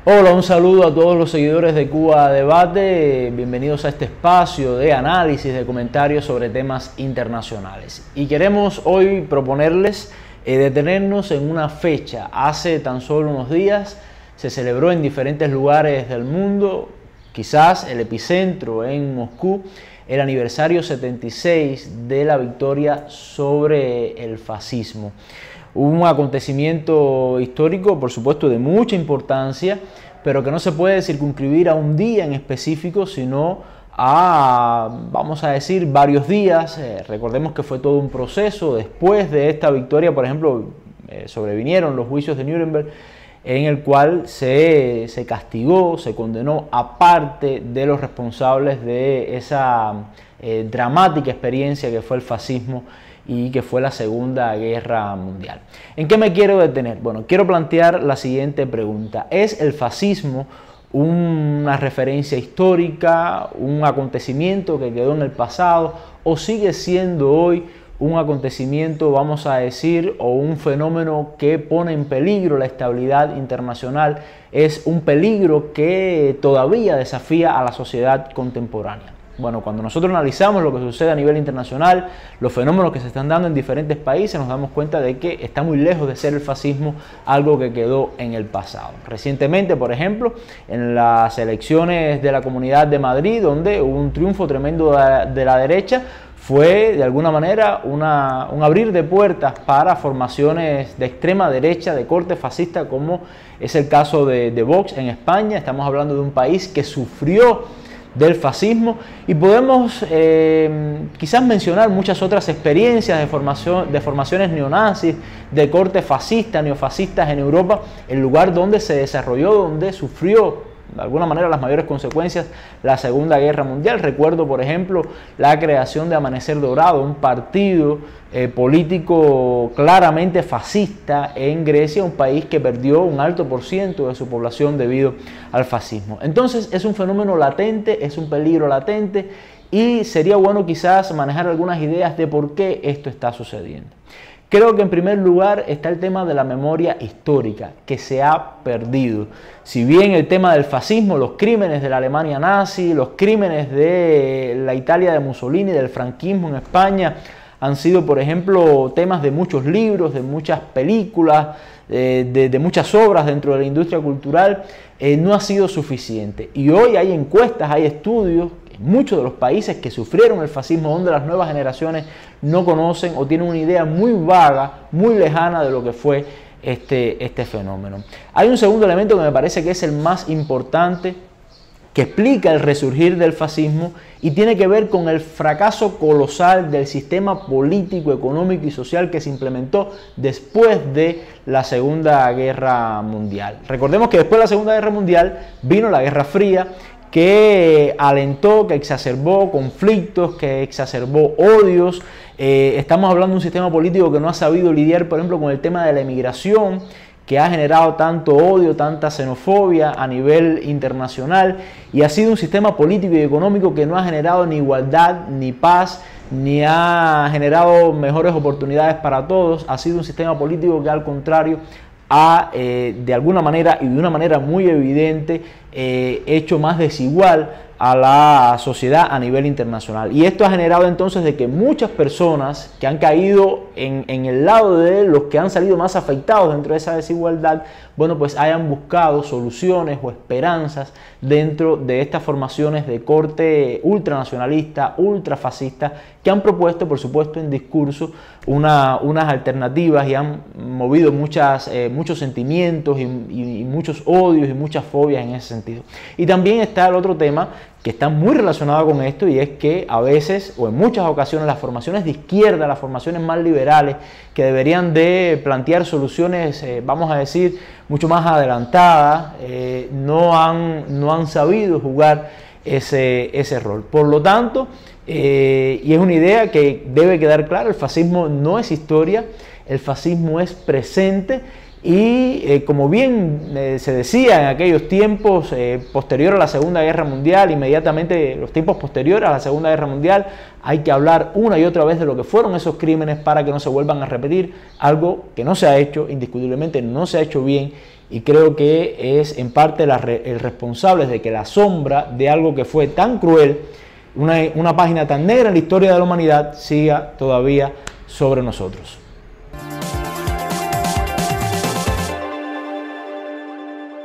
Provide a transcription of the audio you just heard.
Hola, un saludo a todos los seguidores de Cuba Debate. Bienvenidos a este espacio de análisis, de comentarios sobre temas internacionales. Y queremos hoy proponerles detenernos en una fecha. Hace tan solo unos días se celebró en diferentes lugares del mundo, quizás el epicentro en Moscú, el aniversario 76 de la victoria sobre el fascismo. Un acontecimiento histórico, por supuesto, de mucha importancia, pero que no se puede circunscribir a un día en específico, sino a, vamos a decir, varios días. Recordemos que fue todo un proceso. Después de esta victoria, por ejemplo, sobrevinieron los juicios de Nuremberg, en el cual se castigó, se condenó a parte de los responsables de esa dramática experiencia que fue el fascismo y que fue la Segunda Guerra Mundial. ¿En qué me quiero detener? Bueno, quiero plantear la siguiente pregunta. ¿Es el fascismo una referencia histórica, un acontecimiento que quedó en el pasado, o sigue siendo hoy un acontecimiento, vamos a decir, o un fenómeno que pone en peligro la estabilidad internacional? Es un peligro que todavía desafía a la sociedad contemporánea. Bueno, cuando nosotros analizamos lo que sucede a nivel internacional, los fenómenos que se están dando en diferentes países, nos damos cuenta de que está muy lejos de ser el fascismo algo que quedó en el pasado. Recientemente, por ejemplo, en las elecciones de la Comunidad de Madrid, donde hubo un triunfo tremendo de la derecha, fue de alguna manera un abrir de puertas para formaciones de extrema derecha, de corte fascista, como es el caso de Vox en España. Estamos hablando de un país que sufrió del fascismo, y podemos quizás mencionar muchas otras experiencias de formaciones neonazis, de corte fascista, neofascistas en Europa, el lugar donde se desarrolló, donde sufrió de alguna manera las mayores consecuencias la Segunda Guerra Mundial. Recuerdo, por ejemplo, la creación de Amanecer Dorado, un partido político claramente fascista en Grecia, un país que perdió un alto por ciento de su población debido al fascismo. Entonces es un fenómeno latente, es un peligro latente, y sería bueno quizás manejar algunas ideas de por qué esto está sucediendo. Creo que en primer lugar está el tema de la memoria histórica, que se ha perdido. Si bien el tema del fascismo, los crímenes de la Alemania nazi, los crímenes de la Italia de Mussolini, del franquismo en España, han sido, por ejemplo, temas de muchos libros, de muchas películas, de muchas obras dentro de la industria cultural, no ha sido suficiente. Y hoy hay encuestas, hay estudios en muchos de los países que sufrieron el fascismo, donde las nuevas generaciones no conocen o tienen una idea muy vaga, muy lejana de lo que fue este fenómeno. Hay un segundo elemento que me parece que es el más importante, que explica el resurgir del fascismo, y tiene que ver con el fracaso colosal del sistema político, económico y social que se implementó después de la Segunda Guerra Mundial. Recordemos que después de la Segunda Guerra Mundial vino la Guerra Fría, que alentó, que exacerbó conflictos, que exacerbó odios. Estamos hablando de un sistema político que no ha sabido lidiar, por ejemplo, con el tema de la emigración, que ha generado tanto odio, tanta xenofobia a nivel internacional, y ha sido un sistema político y económico que no ha generado ni igualdad, ni paz, ni ha generado mejores oportunidades para todos. Ha sido un sistema político que, al contrario, ha de alguna manera, y de una manera muy evidente, hecho más desigual a la sociedad a nivel internacional. Y esto ha generado entonces de que muchas personas que han caído en el lado de los que han salido más afectados dentro de esa desigualdad, bueno, pues hayan buscado soluciones o esperanzas dentro de estas formaciones de corte ultranacionalista, ultrafascista, que han propuesto, por supuesto, en discurso unas alternativas, y han movido muchos sentimientos y muchos odios y muchas fobias en ese sentido. Y también está el otro tema que está muy relacionado con esto, y es que a veces, o en muchas ocasiones, las formaciones de izquierda, las formaciones más liberales, que deberían de plantear soluciones, vamos a decir, mucho más adelantadas, no han sabido jugar ese rol. Por lo tanto, y es una idea que debe quedar clara, el fascismo no es historia, el fascismo es presente, Y como bien se decía en aquellos tiempos posterior a la Segunda Guerra Mundial, inmediatamente los tiempos posteriores a la Segunda Guerra Mundial, hay que hablar una y otra vez de lo que fueron esos crímenes para que no se vuelvan a repetir, algo que no se ha hecho, indiscutiblemente no se ha hecho bien, y creo que es en parte el responsable de que la sombra de algo que fue tan cruel, una página tan negra en la historia de la humanidad, siga todavía sobre nosotros.